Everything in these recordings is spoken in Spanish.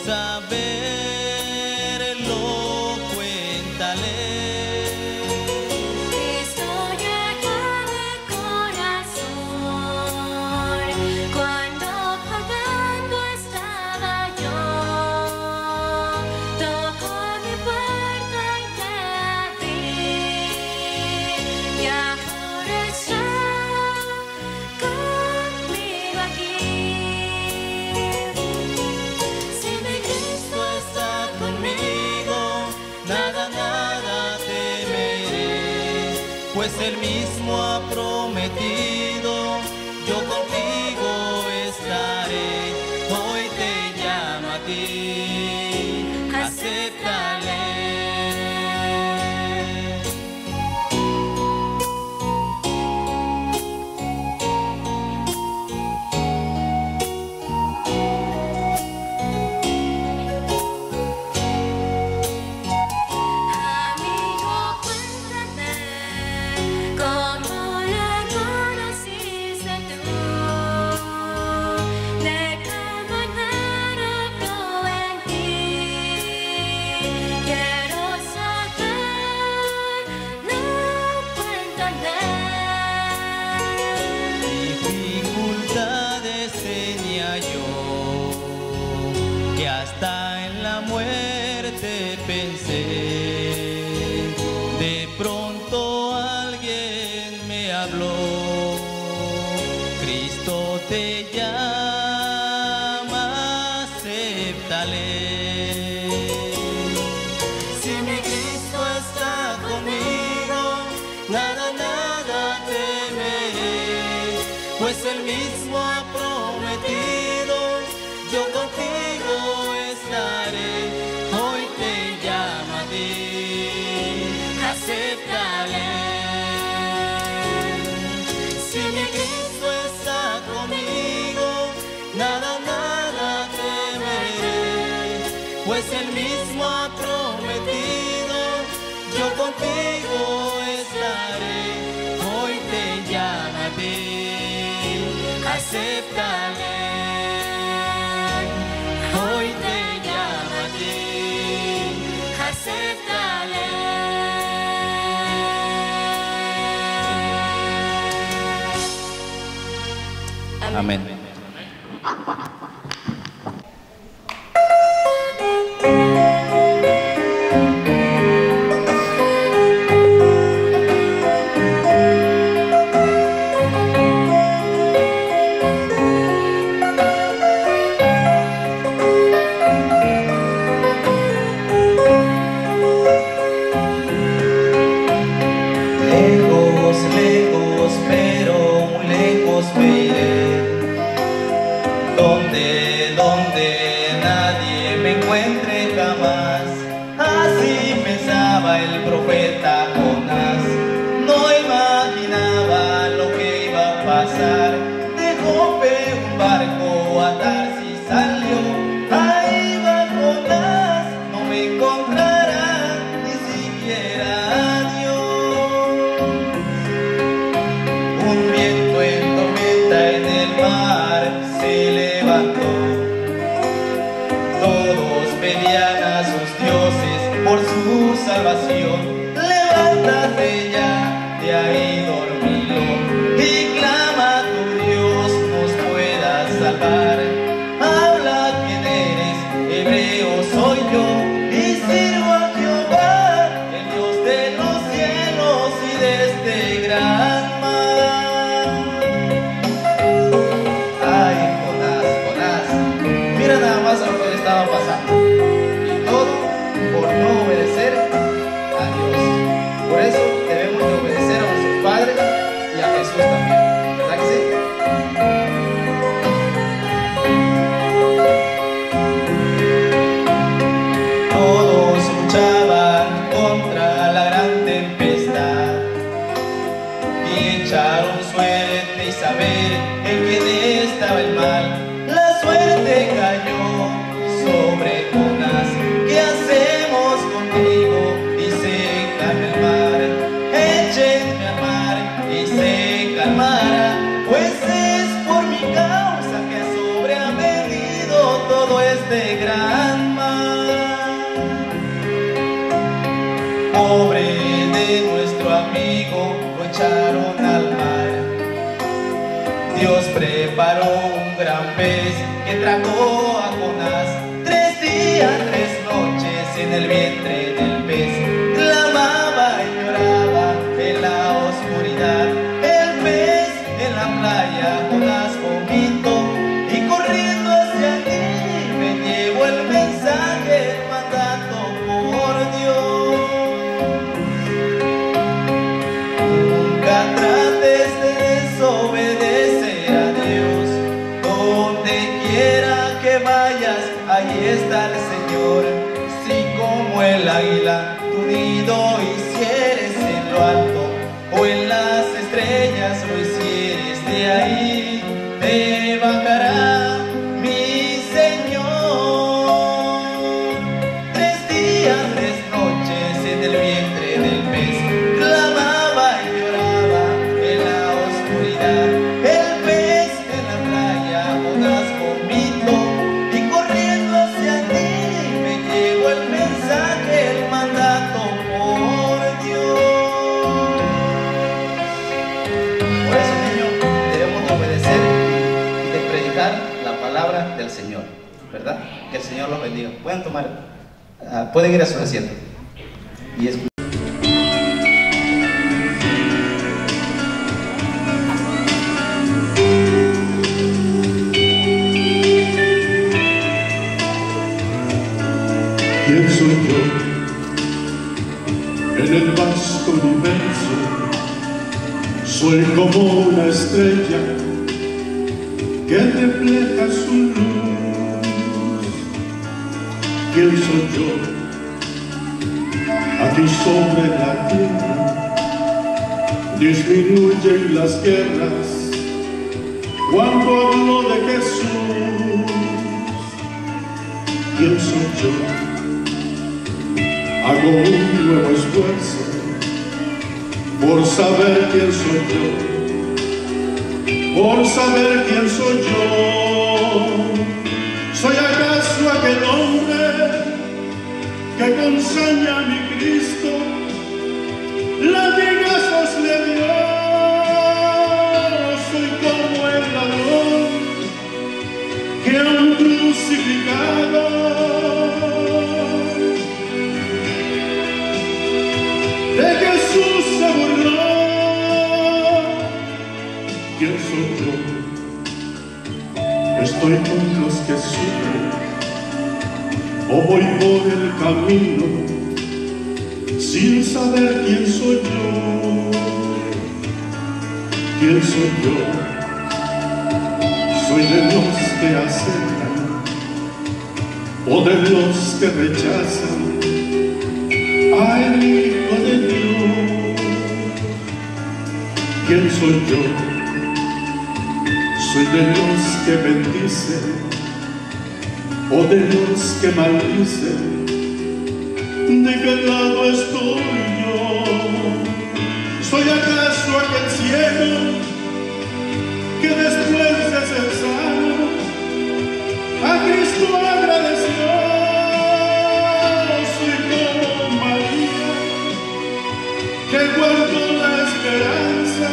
saberlo, cuéntale. Cristo llegó a mi corazón cuando pagando estaba yo. Tocó mi puerta y te abrí, y ahora está conmigo aquí. Si mi Cristo está conmigo, Nada, nada temeré, pues Él mismo ha prometido, yo contigo estaré. Hoy te llamo a ti, acéptale. amigo, cuéntame cómo le conociste tú, de qué manera obró en ti. Quiero saber, no, cuéntame. Dificultades tenía yo, que hasta en la muerte pensé. De pronto alguien me habló, Cristo te llama, acéptale. Si mi Cristo está conmigo, nada, nada temeré, pues Él mismo ha prometido, yo contigo estaré. Hoy te llamo a ti, acéptale. Si mi Cristo está conmigo, nada, nada temeré, pues Él mismo ha prometido, yo contigo estaré. Hoy te llamo a ti, acéptale. Hoy te llamo a ti, acéptale. Amén. Lejos, lejos, pero muy lejos me iré, donde nadie me encuentre jamás. Así pensaba el profeta Jonás, no imaginaba lo que iba a pasar. De Jope un barco a Tarsis salió, ahí va Jonás, no me encontrará ni siquiera Dios. Un viento en tormenta en el mar se levantó, todos pedían a sus dioses por su salvación. Levántate ya, de ahí dormilón, y clama a tu Dios nos pueda salvar. Habla quién eres, hebreo soy yo, y sirvo a Jehová, el Dios de los cielos y de este gran mar. Ay, Jonás, Jonás, mira nada más a lo que le estaba pasando, y todo por no obedecer a Dios. Por eso debemos de obedecer a nuestros padres y a Jesús también, ¿verdad que sí? Todos luchaban contra la gran tempestad y echaron suerte y saber en quién estaba el mal. La suerte cayó sobre Jonás. ¿Qué hacemos contigo? Y se calma el mar. Échenme al mar y se calmará, pues es por mi causa que sobre ha venido todo este gran paró un gran pez que tragó a Jonás. 3 días, 3 noches en el vientre del pez. Clamaba y lloraba en la oscuridad. El pez en la playa, Jonás vomitó. Y corriendo hacia ti me llevó el mensaje, el mandato por Dios. Nunca trates de desobedecer a Dios. Donde quiera que vayas, ahí está el Señor. Si como el águila tu nido hicieres en lo alto, o en las estrellas lo hicieres, de ahí te bajará mi Señor. 3 días, 3 noches en el vientre del pez. Clamaba y lloraba en la oscuridad. El pez en la playa, Jonás vomitó. Y corriendo hacia ti me llegó el mensaje, el mandato por Dios. Por eso, niños, debemos de obedecer y de predicar la palabra del Señor, ¿verdad? Que el Señor los bendiga. Pueden tomar, pueden ir a su asiento y escuchar. ¿Quién soy yo en el vasto universo? Soy como una estrella que refleja su luz. ¿Quién soy yo aquí sobre la tierra? Disminuyen las guerras cuando hablo de Jesús. ¿Quién soy yo? Hago un nuevo esfuerzo por saber quién soy yo, por saber quién soy yo. ¿Soy acaso aquel hombre que con saña a mi Cristo latigazos le dio? Soy como el ladrón que a un crucificado de Jesús se burló. ¿Quién soy yo? Estoy con los que sufren, o voy por el camino sin saber quién soy yo. ¿Quién soy yo? Soy de los que aceptan o de los que rechazan al Hijo de Dios. ¿Quién soy yo? Soy de los que bendicen o de los que maldicen. ¿De qué lado estoy yo? ¿Soy acaso aquel ciego que después de ser sano a Cristo agradeció? Soy como María que guardó la esperanza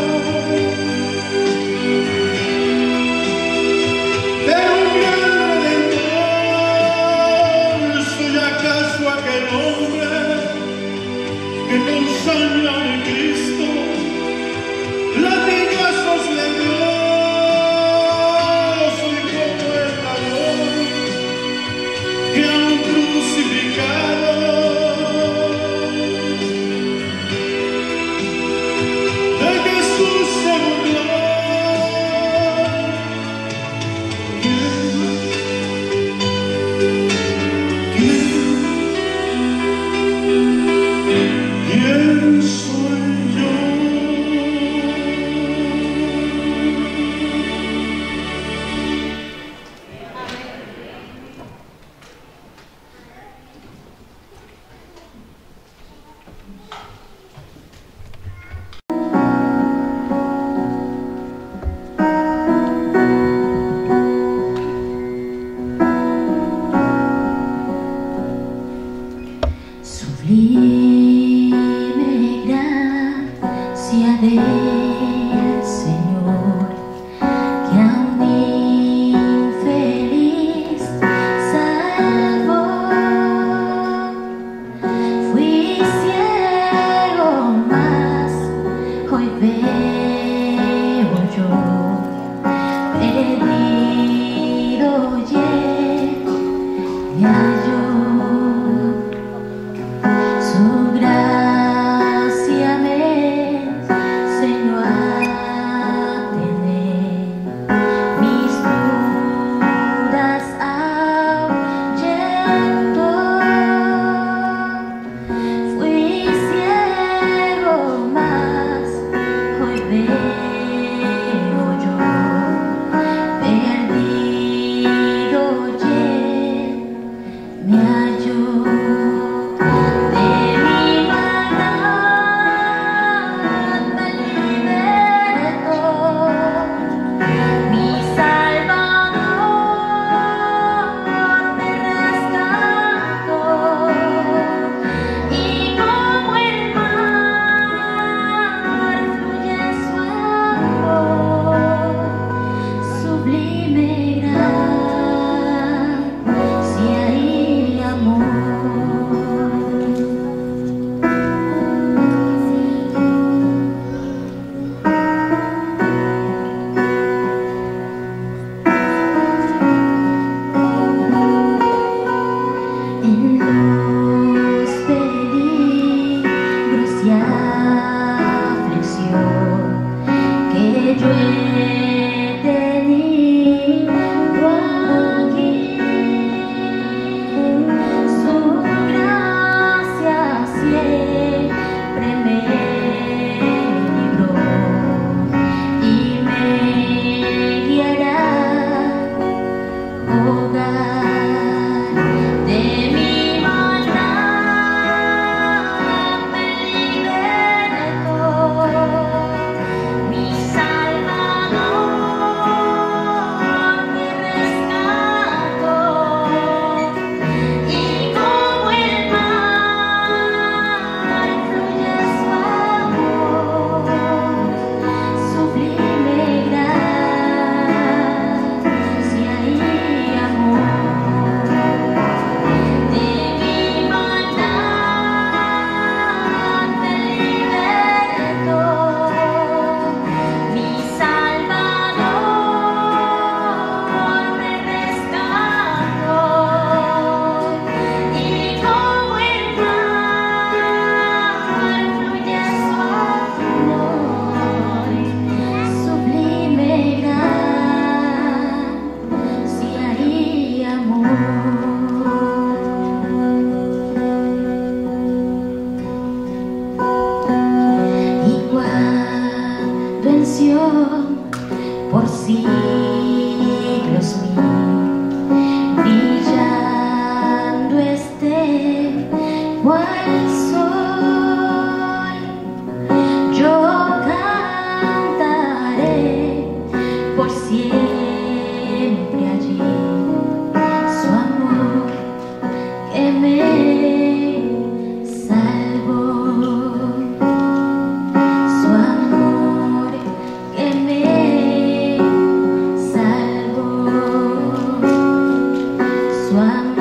de un gran redentor. ¿Soy acaso aquel hombre que con saña a mi Cristo latigazos le dio? Soy como el ladrón que a un crucificado de Jesús por siglos brillando esté cual sol. Yo cantaré por siempre allí su amor que me salvó, su amor que me salvó, su amor.